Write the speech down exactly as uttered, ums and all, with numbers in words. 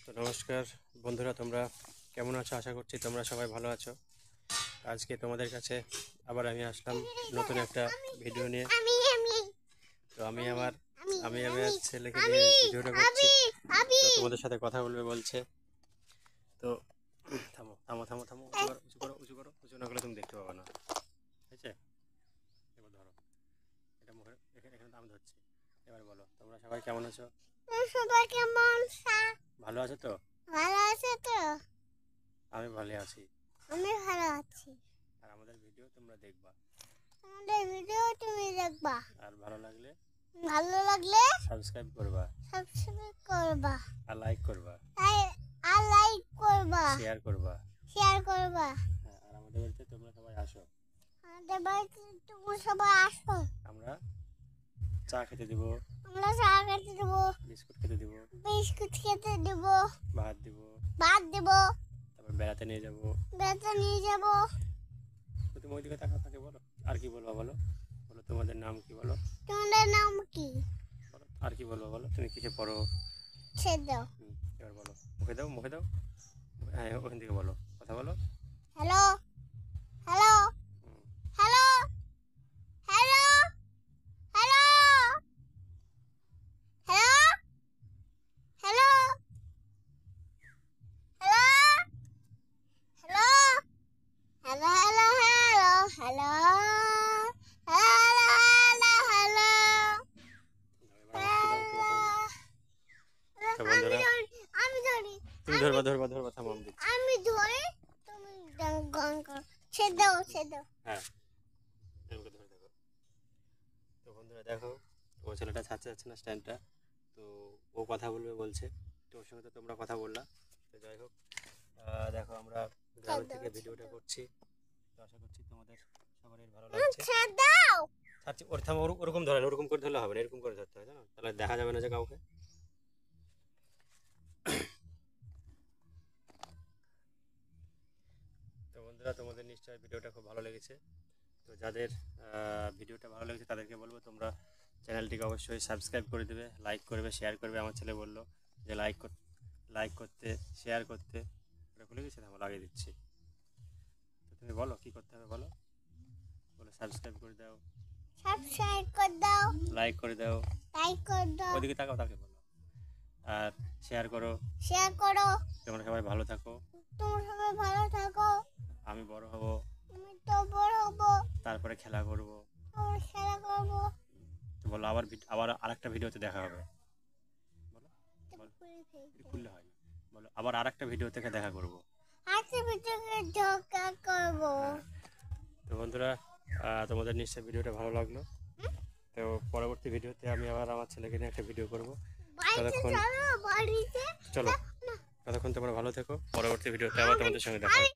তো নমস্কার বন্ধুরা, তোমরা কেমন আছো? আশা করছি তোমরা সবাই ভালো আছো। আজকে তোমাদের কাছে আবার আমি আসলাম নতুন একটা ভিডিও নিয়ে। তো আমি আমার আমি আমার ছেলেকে নিয়ে ভিডিওটা করছি, তো তোমাদের সাথে কথা বলবে বলছে। তো থামো থামো থামো থামো উঁচু করো উঁচু করো উঁচু না করলে তুমি দেখতে পাবে না, ঠিক আছে? এবার ধরো, এটা মুখে এখানে এখানে আমি ধরছি। এবার বলো, তোমরা সবাই কেমন আছো? সবাই কেমন? ভালো আছো তো? ভালো আছে তো? আমি ভালো আছি। আমি ভালো আছি। আর আমাদের ভিডিও তোমরা দেখবা, আমাদের ভিডিও তুমি দেখবা, আর ভালো লাগলে ভালো লাগলে সাবস্ক্রাইব করবা, সাবস্ক্রাইব করবা, আর লাইক করবা, আর লাইক করবা, শেয়ার করবা, শেয়ার করবা। হ্যাঁ, আর আমাদের বাড়িতে তোমরা সবাই আসো। আমাদের বাড়িতে তোমরা সবাই আসো। আমরা চা খেতে দেবো, আমরা চা খেতে দেবো, বিস্কুট খেতে দেবো, বিস্কুট খেতে দেবো, ভাত দেবো, ভাত দেবো, তারপর বেড়াতে নিয়ে যাবো, বেড়াতে নিয়ে যাবো। তুমি ওইদিকে তাকা তাকে বলো, আর কি বলবো বলো, বলো তোমাদের নাম কি বলো, তোমাদের নাম কি? বলো আর কি বলবো বলো, তুমি কিসে পড়ো? ছেড়ে হুম, এবার বলো, মুখে দাও মুখে দাও, হ্যাঁ ওখান থেকে বলো, কথা বলো। Hello hello hello hello hello hello hello hello hello hello hello তো বন্ধুরা, আমি ধরি, তুমি ধরবা ধরবা ধরবা থামো আমি দিচ্ছি। আমি ধরি, তুমি গান করো। ছেড়ে দাও ছেড়ে দাও। হ্যাঁ, আমাকে ধরে দেখো। তো বন্ধুরা দেখো, ও ছেলেটা ছাড়তে যাচ্ছে না স্ট্যান্ডটা, তো ও কথা বলবে বলছে, তো ওর সঙ্গে তো তোমরা কথা বললা। তো যাই হোক, দেখো আমরা গ্রামের থেকে ভিডিওটা করছি, তো আশা করছি তোমাদের সবারই ভালো লাগছে। ছেড়ে দাও। ছাড়ছি, ওর থামো, ওরকম ধরে না, ওরকম করে ধরলে হবে না, এরকম করে ধরতে হয়, জানো? তাহলে দেখা যাবে না যে কাউকে। তো বন্ধুরা, তোমাদের নিশ্চয়ই ভিডিওটা খুব ভালো লেগেছে। তো যাদের ভিডিওটা ভালো লেগেছে তাদেরকে বলবো তোমরা চ্যানেলটিকে অবশ্যই সাবস্ক্রাইব করে দেবে, লাইক করবে, শেয়ার করবে। আমার ছেলে বললো যে লাইক লাইক করতে, শেয়ার করতে, ওটা ভুলে গেছি, আমি লাগিয়ে দিচ্ছি। তো তুমি বলো কী করতে হবে, বলো বলো সাবস্ক্রাইব করে দাও, সাবস্ক্রাইব করে দাও, লাইক করে দাও, লাইক করে দাও, ওদিকে তাকাও, তাকে বলো, আর শেয়ার করো। শেয়ার করো। তোমরা সবাই ভালো থাকো, তোমরা সবাই ভালো থাকো। আমি বড় হব, আমি তো বড় হব, তারপরে খেলা করব। আমরা খেলা করব। তো বলো, আবার আবার আরেকটা ভিডিওতে দেখা হবে। বলো খুললে হয় না, বলো আবার আরেকটা ভিডিও থেকে দেখা করব। আজকে ভিডিওতে দেখা করব। তো বন্ধুরা, তোমাদের নিশ্চয়ই ভিডিওটা ভালো লাগলো। তো পরবর্তী ভিডিওতে আমি আবার আমার ছেলেকে নিয়ে একটা ভিডিও করব। ততক্ষণ চলো, ততক্ষণ তোমরা ভালো থেকো। পরবর্তী ভিডিওতে আবার তোমাদের সঙ্গে দেখা হবে।